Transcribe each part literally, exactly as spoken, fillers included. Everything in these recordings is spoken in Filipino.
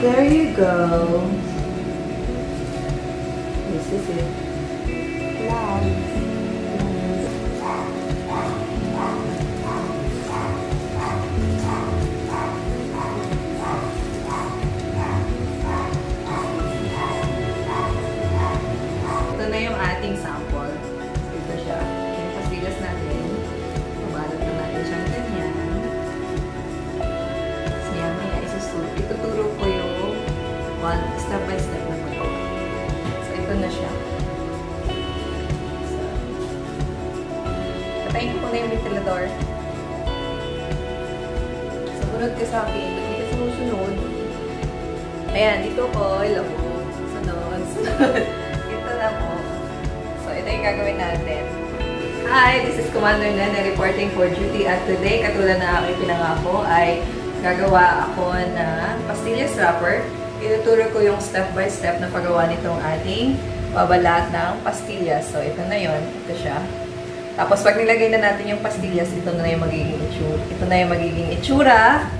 There you go. This is it. Love. Ito na yung ating sample. Ito siya. Yung pastillas natin. Pabalat na natin siyang ganyan. So, yan, maya isusuro. Ituturo ko yung one step by step na paggawa. So, ito na siya. So, patayin ko na yung ventilador. Sumunod ka sa akin. Hindi ka sumusunod. Ayan, dito ko. Hello. Sunod. Sunod. Ito na po. So, ito yung gagawin natin. Hi, this is Commander Nene reporting for duty. At today, katulad na aking pinangako, ay gagawa ako na pastillas wrapper. Ituturo ko yung step by step na paggawa nitong ating pabalat ng pastillas. So, ito na yon. Ito siya. Tapos, pag nilagay na natin yung pastillas, ito na yung magiging itsura. Ito na yung magiging itsura.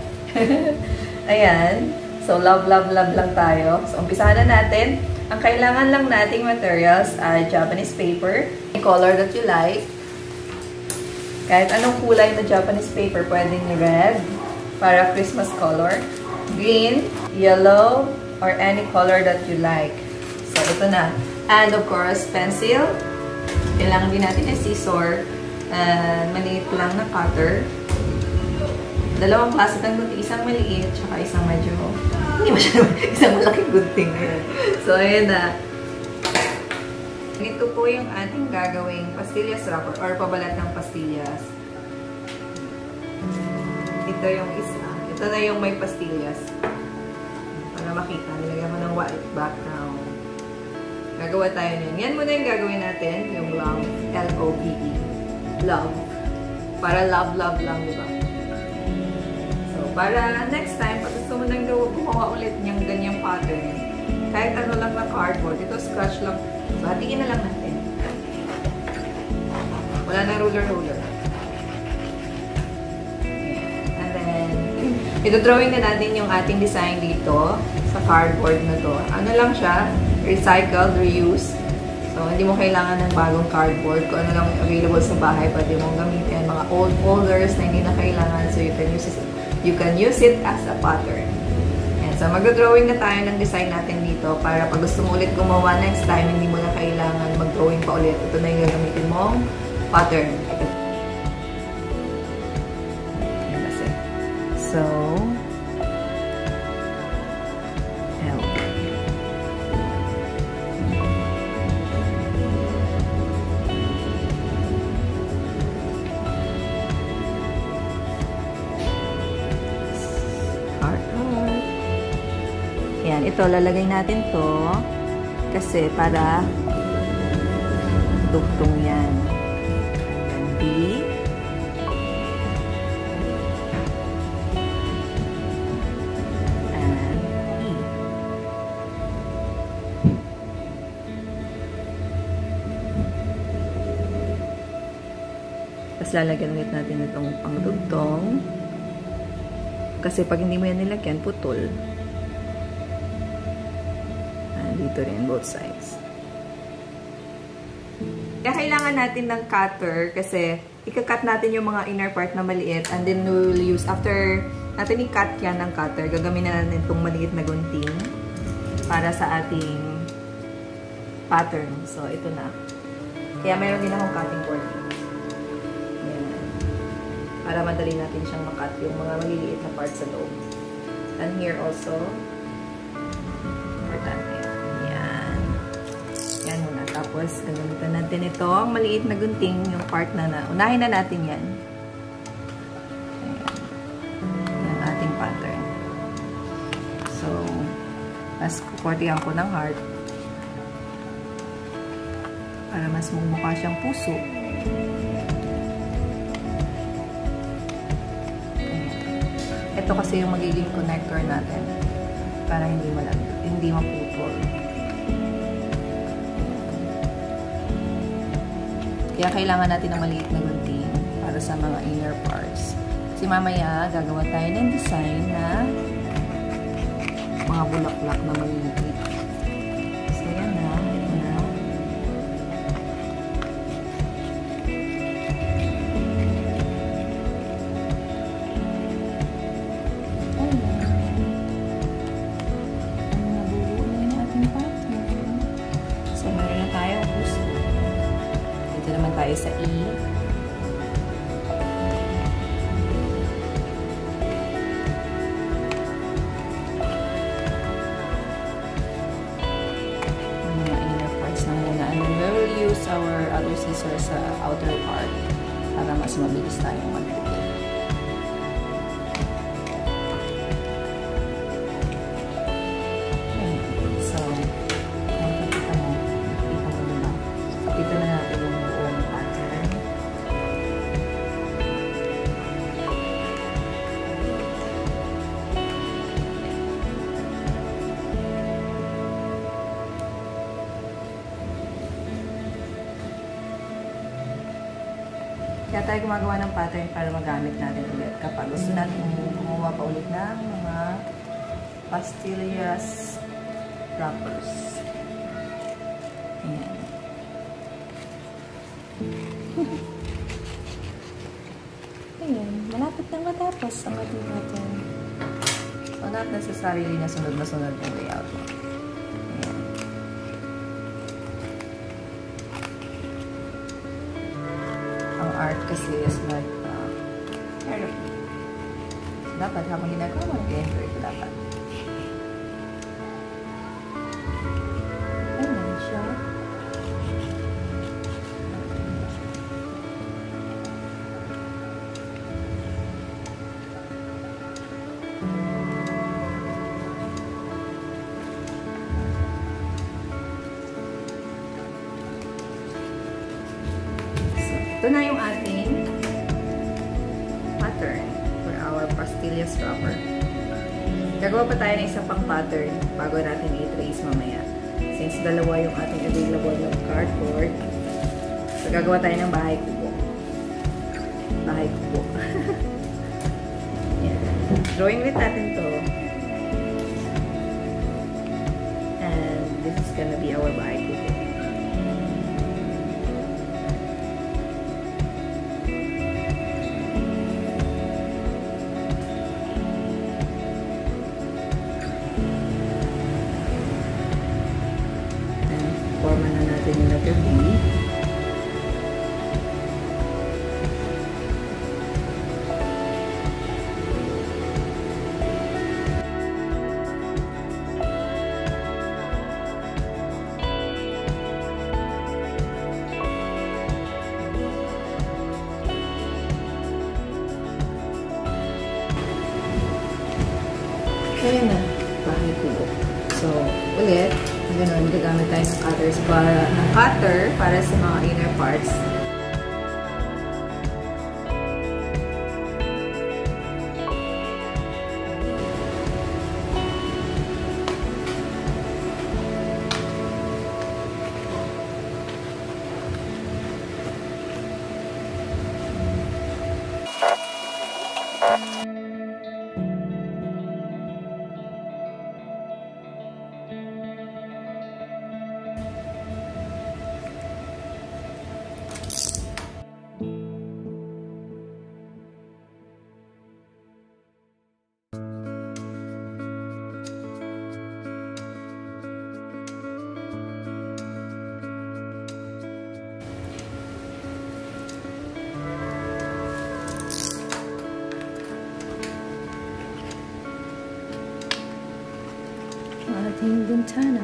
Ayan. So, love, love, love lang tayo. So, umpisahan na natin. Ang kailangan lang nating materials ay Japanese paper, the color that you like. Kahit anong kulay na Japanese paper, pwedeng red, para Christmas color, green, yellow, or any color that you like. So, ito na. And of course, pencil. Kailangan din natin yung scissor. And maliit lang na cutter. Dalawang klase ng gunting. Isang maliit, tsaka isang medyo, hindi masyadong, isang malaking gunting. So, ayan na. Ito po yung ating gagawing pastillas wrapper or pabalat ng pastillas. Ito yung isa. Ito na yung may pastillas. Para makita, nilagyan mo ng white background. Gagawa tayo niyan. Yan muna yung gagawin natin, yung love, L O V E. Love. Para love, love lang, diba? So, para next time, pag gusto mo nang gumawa ulit niyang ganyang pattern, kahit ano lang na cardboard, ito scratch lang. So, hatiin na lang natin. Wala na ruler-ruler. And then, ito drawing na natin yung ating design dito sa cardboard na to. Ano lang siya? Recycled, reuse. So, hindi mo kailangan ng bagong cardboard. Kung ano lang available sa bahay, pwede mong gamitin. Mga old folders na hindi na kailangan. So, you can use it, you can use it as a pattern. Ayan. So, mag-drawing na tayo ng design natin dito para pag gusto mo ulit gumawa next time, hindi mo na kailangan mag-drawing pa ulit. Ito na yung gagamitin mong pattern. Ayan kasi. So, L. Yan, ito, lalagay natin to kasi para dugtong yan. And B. And E. Tapos lalagyan ulit natin itong pangdugtong. Kasi pag hindi mo yan nilagyan, putol. Dito rin, both sides. Kaya kailangan natin ng cutter kasi ikakat natin yung mga inner part na maliit and then we will use, after natin i-cut yan ng cutter, gagamitin na natin itong maliit na gunting para sa ating pattern. So, ito na. Kaya mayroon din akong cutting board. Yan. Para madali natin siyang makat yung mga maliliit na parts sa loob. And here also, importante. Yan muna. Tapos, gagamitan natin ito. Ang maliit na gunting, yung part na na. Unahin na natin yan. Ayan. Yung ating pattern. So, mas kukortihan ko ng heart. Para mas mumukha siyang puso. Ayan. Ito kasi yung magiging connector natin. Para hindi malag, hindi maputol. Kaya kailangan natin ng maliit na gunting para sa mga inner parts. Kasi mamaya, gagawa tayo ng design na mga bulaklak na maliliit. So, yan na. Yan na. Tayo sa E. Mga inner parts na muna. And then we will use our other scissors sa outer part para mas mabilis tayong mag-put. So, nakikita mo. Nakikita mo diba? Nakikita na natin yung kaya tayo gumagawa ng pattern para magamit natin ulit kapag gusto natin gumawa pa ulit ng mga pastillas wrappers. Ayan. Ayan. Malapit na matapos ang ating natin. So, not necessarily na sunod na sunod yung layout mo. Art kasi is like uh, therapy. So, dapat habang ginagawa mo, nag-enjoy ko dapat. Ayan siya. Ito na yung ating pattern for our pastillas wrapper. Gagawa pa tayo ng isa pang pattern bago natin i-trace mamaya. Since dalawa yung ating available ng cardboard, so gagawa tayo ng bahay kubo. Bahay kubo. Yan. Drawing with natin to. And this is gonna be our bahay kubo. Forma na natin yung letter B. Kaya na, bahay kubo. So, ulit, ganoon, gagamit tayo ng cutters para, ng cutter para sa mga inner parts. Ating bintana.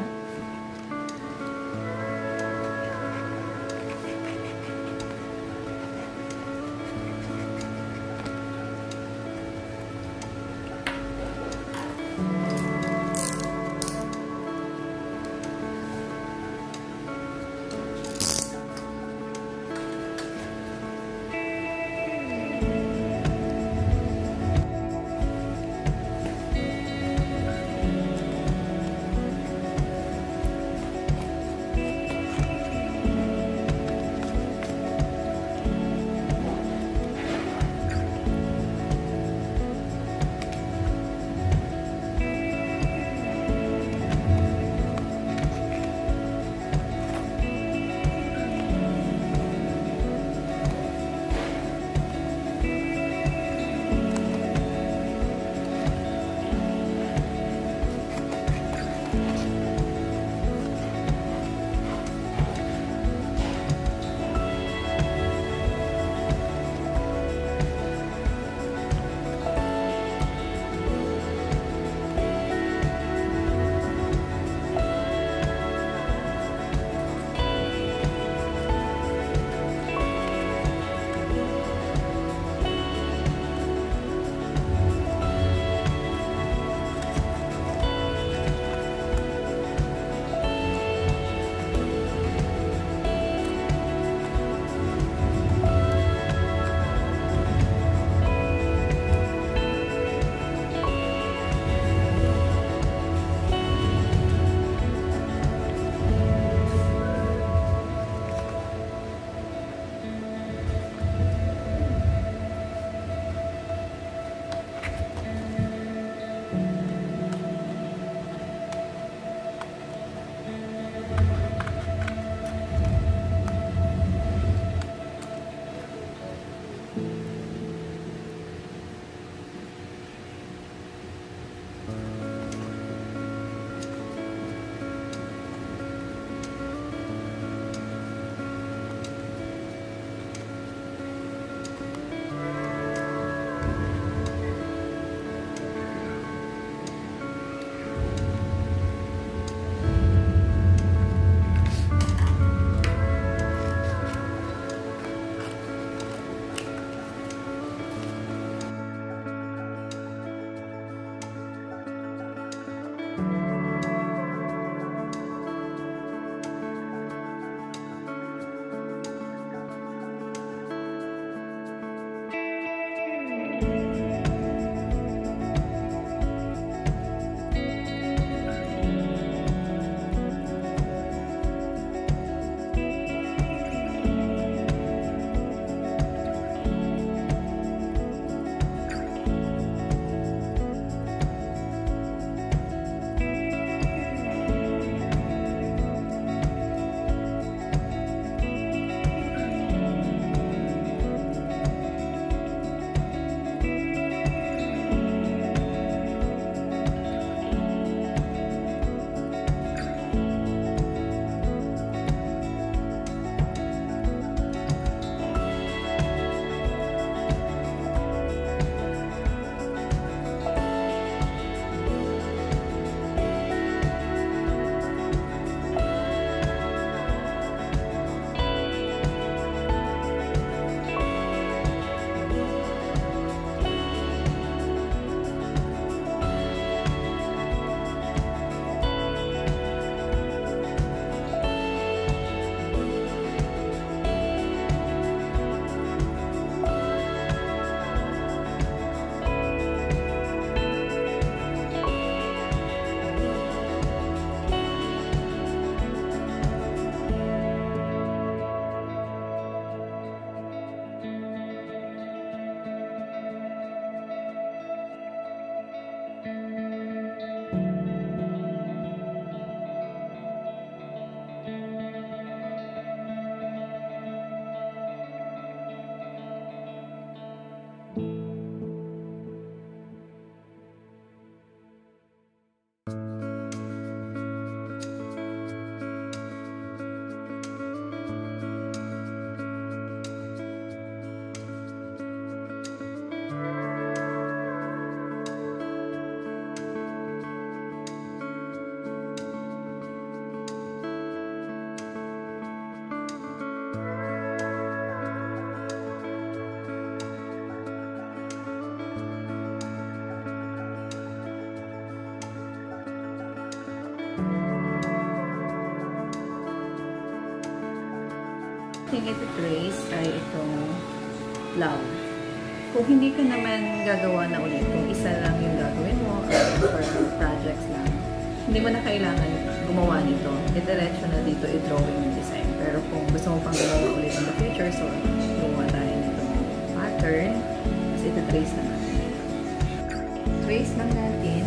ating iti-trace ay itong love. Kung hindi ka naman gagawa na ulit, kung isa lang yung gagawin mo, or for projects lang, hindi mo na kailangan gumawa nito. Diretso na dito i-drawing yung design. Pero kung gusto mo pang gumawa ulit in the future, so gumawa tayo nitong pattern, kasi iti-trace na natin. Trace lang natin.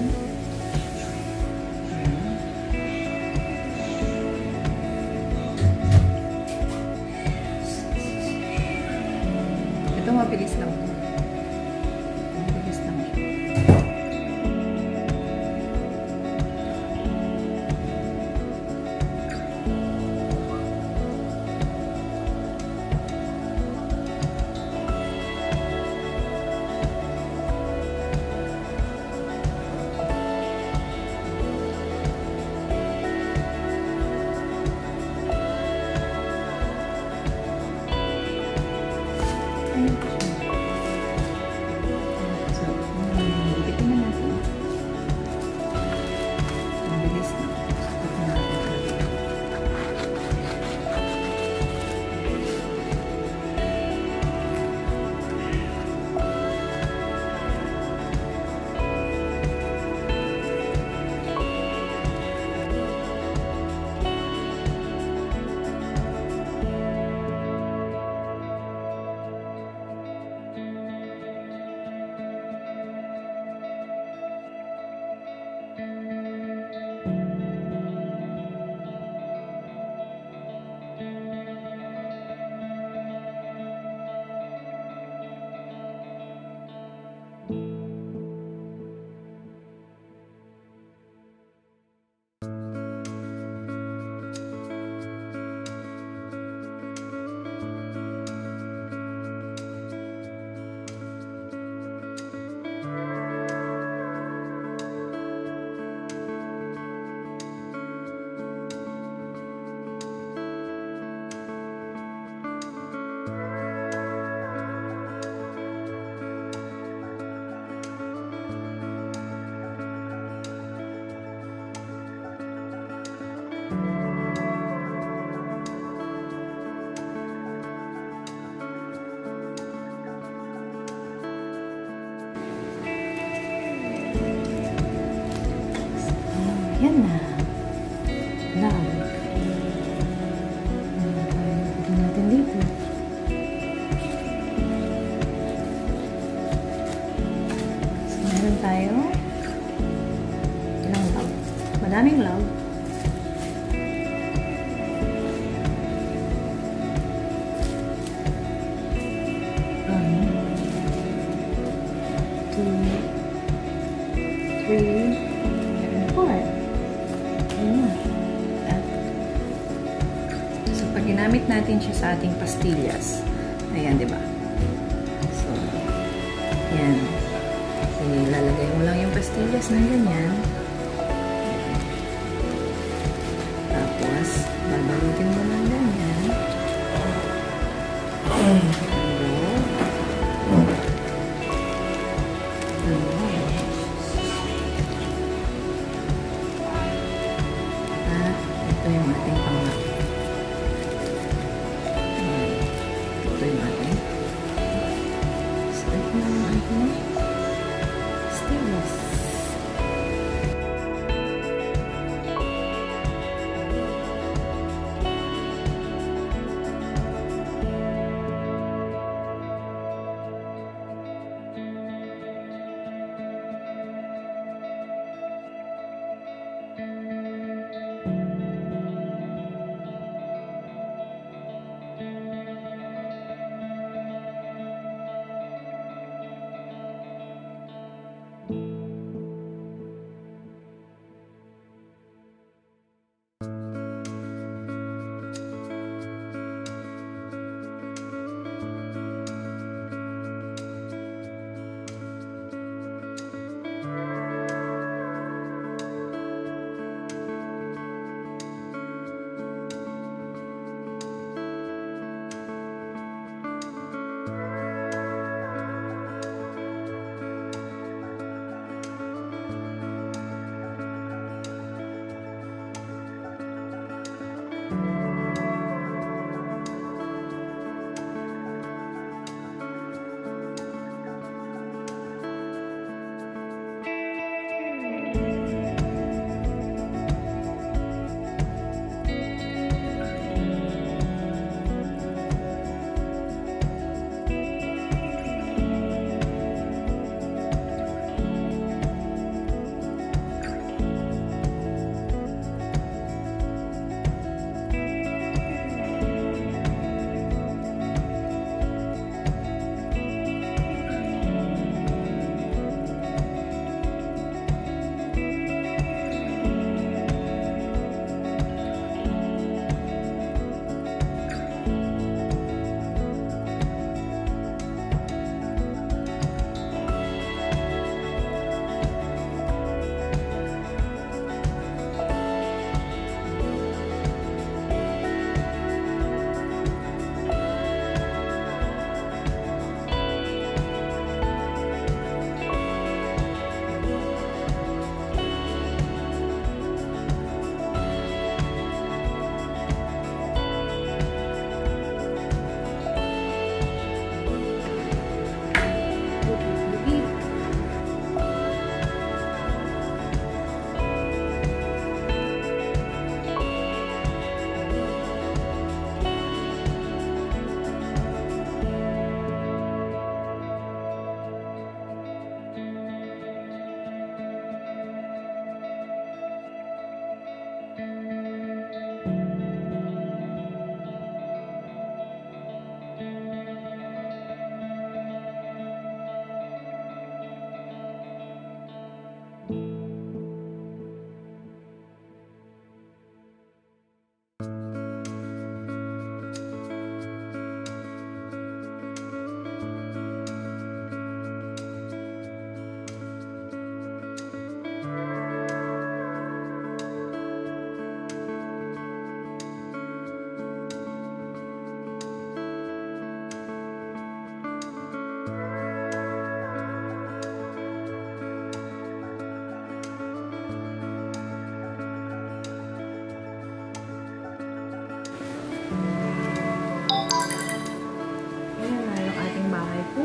Ito mabilis lang. Mabilis lang siya. Yan na. Love. Ito natin dito. So, meron tayo ilang love. Madaming love. One, two, three, and four. So, pag ginamit natin siya sa ating pastillas, ayan, di ba? So, yan. So, lalagay mo lang yung pastillas ng ganyan. Tapos, babalutin mo lang ganyan. Ito yung ating pangak. Ito yung ating start na yung ating stylus.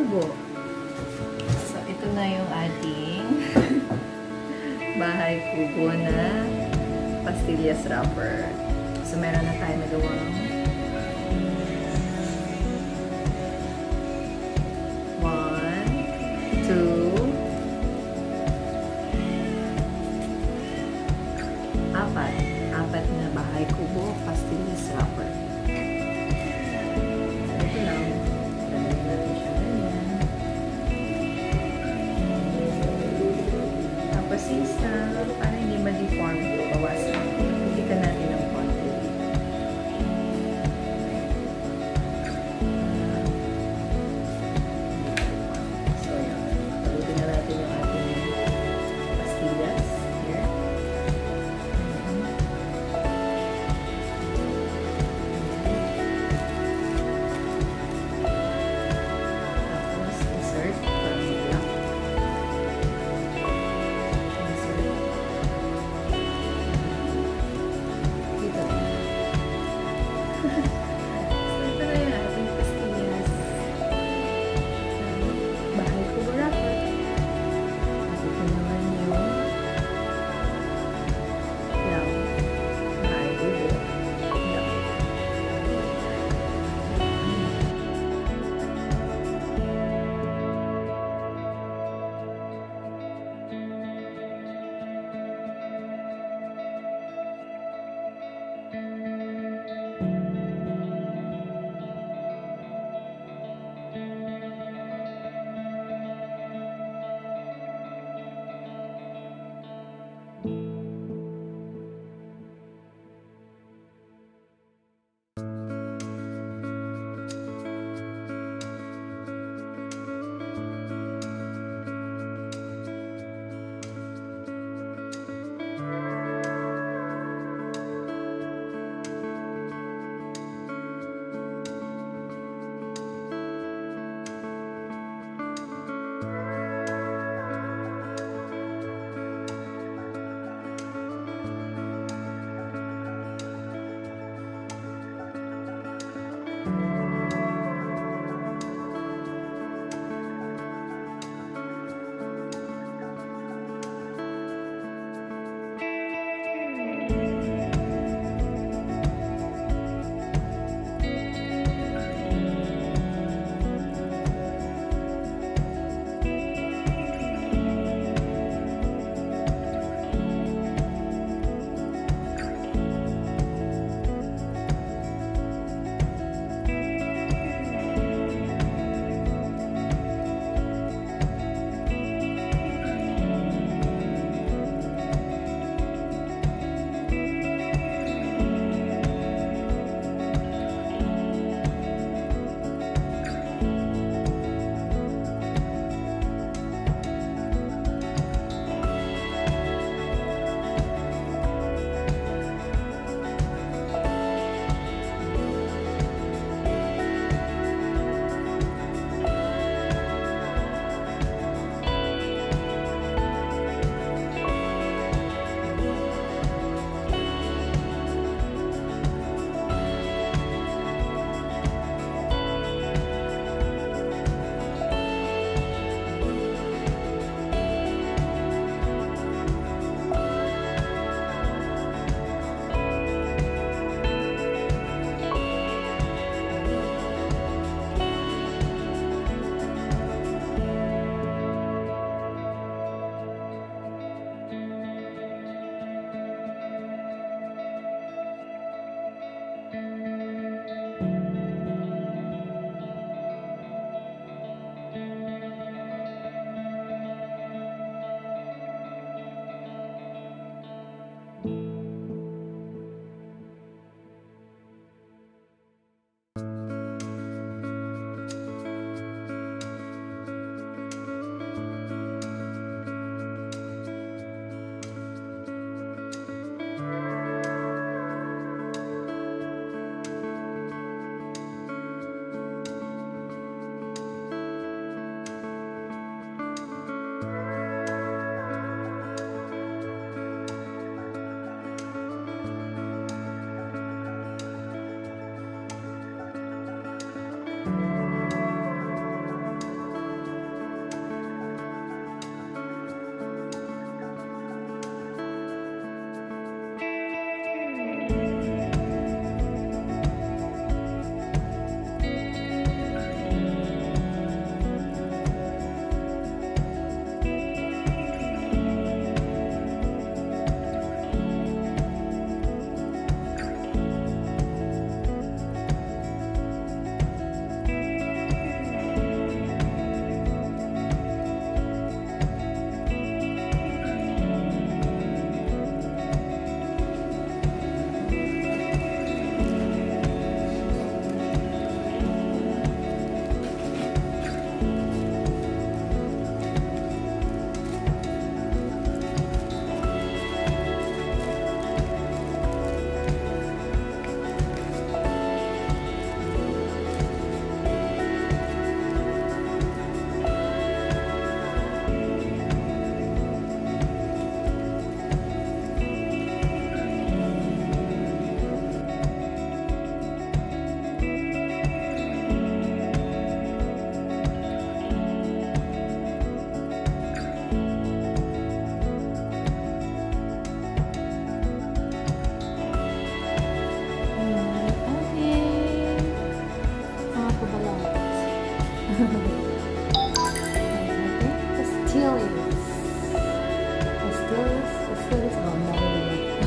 kubo. So, ito na yung ating bahay kubo na pastillas wrapper. So, meron na tayo nagawang one, two, apat. Apat na bahay kubo pastillas wrapper. Ito lang. Lagyan natin siya ganyan. Tapos isa, para hindi ma-deform, bawasan. Pilikan natin ang konti.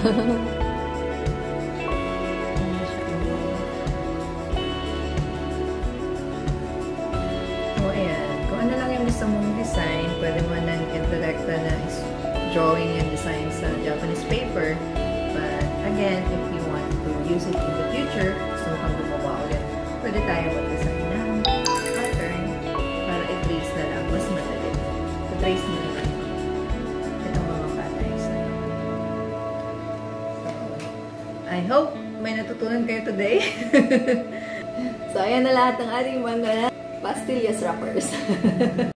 So, ayan. Kung ano lang yung gusto mong design, pwede mo nang indirekta na drawing and design sa Japanese paper. But, again, if you want to use it in the future, gusto mo kang gumawa ulit, pwede tayo mag-design ng pattern para i-trace na lang. Mas madali. So, trace mo na lang itong mga patterns na yun. So, I hope may natutunan kayo today. So, ayan na lahat ng ating mga pastillas wrappers.